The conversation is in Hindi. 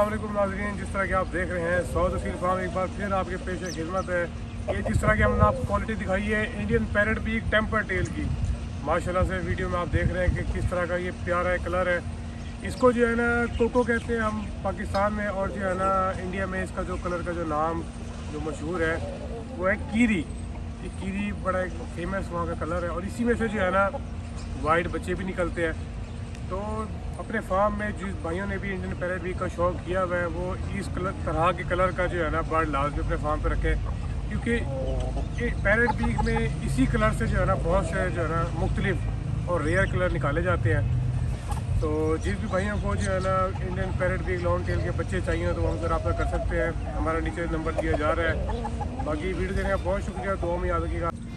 अस्सलाम वालेकुम नाज़रीन, जिस तरह कि आप देख रहे हैं सऊद असील फार्म एक बार फिर आपके पेश खिदमत है। ये जिस तरह की हमने आपको क्वालिटी दिखाई है Indian parrot beak temper tail की, माशाल्लाह से वीडियो में आप देख रहे हैं कि किस तरह का ये प्यारा है कलर है। इसको जो है ना कोको कहते हैं हम पाकिस्तान में, और जो है ना इंडिया में इसका जो कलर का जो नाम जो मशहूर है वो है कीरी। ये कीरी बड़ा एक फेमस वहाँ का कलर है, और इसी में से जो है ना वाइट बच्चे भी निकलते हैं। तो अपने फार्म में जिस भाइयों ने भी इंडियन पैरेट बीक का शौक़ किया हुआ है वो इस तरह के कलर का जो है ना बर्ड लाजमी अपने फार्म पे रखें, क्योंकि ये पैरेट बीक में इसी कलर से जो है ना बहुत से जो है ना मुख्तलिफ और रेयर कलर निकाले जाते हैं। तो जिस भी भाइयों को जो है ना Indian parrot beak long tail के बच्चे चाहिए तो हमसे रब्ता कर सकते हैं, हमारा नीचे नंबर दिया जा रहा है। बाकी वीडियो देने का बहुत शुक्रिया, दुआ में याद रखिएगा।